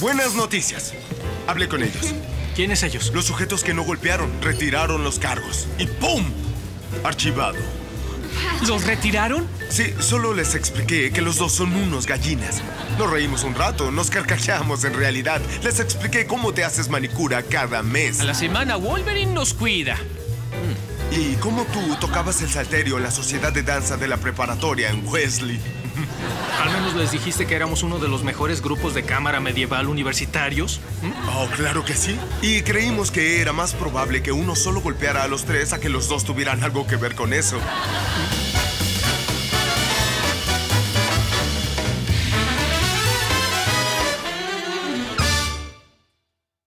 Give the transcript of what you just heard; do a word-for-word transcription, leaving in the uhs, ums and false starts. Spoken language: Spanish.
Buenas noticias. Hablé con ellos. ¿Quiénes ellos? Los sujetos que no golpearon retiraron los cargos. Y ¡pum! Archivado. ¿Los retiraron? Sí, solo les expliqué que los dos son unos gallinas. Nos reímos un rato, nos carcajeamos en realidad. Les expliqué cómo te haces manicura cada mes. A la semana Wolverine nos cuida. Y cómo tú tocabas el salterio en la sociedad de danza de la preparatoria en Wesley. Al menos les dijiste que éramos uno de los mejores grupos de cámara medieval universitarios. Oh, claro que sí. Y creímos que era más probable que uno solo golpeara a los tres a que los dos tuvieran algo que ver con eso.